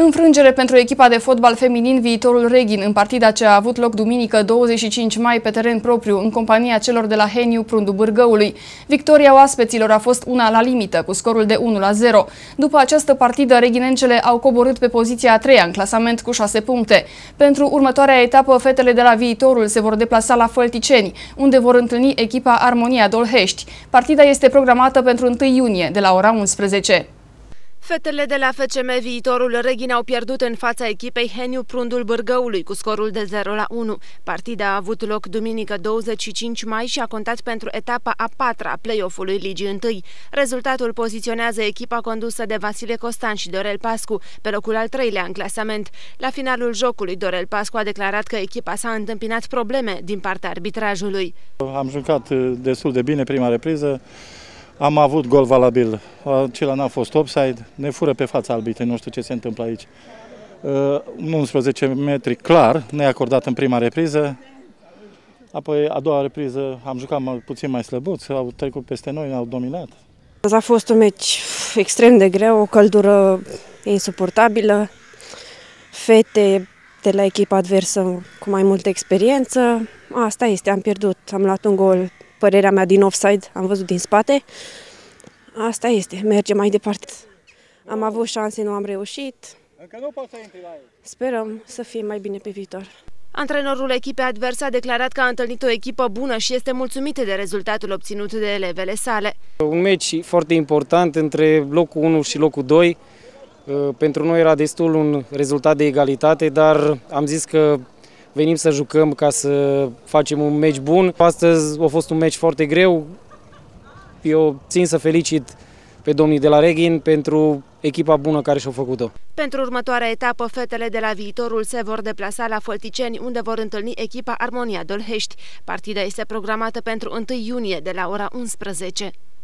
Înfrângere pentru echipa de fotbal feminin Viitorul Reghin în partida ce a avut loc duminică 25 mai pe teren propriu în compania celor de la Heniu Prundu Bârgăului. Victoria oaspeților a fost una la limită cu scorul de 1-0. După această partidă, reghinencele au coborât pe poziția a treia în clasament cu 6 puncte. Pentru următoarea etapă, fetele de la Viitorul se vor deplasa la Fălticeni, unde vor întâlni echipa Armonia Dolhești. Partida este programată pentru 1 iunie de la ora 11. Fetele de la FCM Viitorul Reghin au pierdut în fața echipei Heniu Prundul Bârgăului cu scorul de 0-1. Partida a avut loc duminică 25 mai și a contat pentru etapa a 4-a a play-off-ului Ligii 1. Rezultatul poziționează echipa condusă de Vasile Costan și Dorel Pascu pe locul al 3-lea în clasament. La finalul jocului, Dorel Pascu a declarat că echipa s-a întâmpinat probleme din partea arbitrajului. Am jucat destul de bine prima repriză. Am avut gol valabil, acela n-a fost offside, ne fură pe fața arbitrei, nu știu ce se întâmplă aici. 11 metri clar, neacordat în prima repriză, apoi a doua repriză am jucat puțin mai slăbuț, au trecut peste noi, ne-au dominat. A fost un meci extrem de greu, o căldură insuportabilă, fete de la echipa adversă cu mai multă experiență, asta este, am pierdut, am luat un gol. Părerea mea din offside, am văzut din spate. Asta este, merge mai departe. Am avut șanse, nu am reușit. Sperăm să fie mai bine pe viitor. Antrenorul echipei adverse a declarat că a întâlnit o echipă bună și este mulțumită de rezultatul obținut de elevele sale. Un meci foarte important între locul 1 și locul 2. Pentru noi era destul un rezultat de egalitate, dar am zis că venim să jucăm ca să facem un meci bun. Astăzi a fost un meci foarte greu. Eu țin să felicit pe domnii de la Reghin pentru echipa bună care și-au făcut-o. Pentru următoarea etapă, fetele de la Viitorul se vor deplasa la Fălticeni, unde vor întâlni echipa Armonia Dolhești. Partida este programată pentru 1 iunie de la ora 11.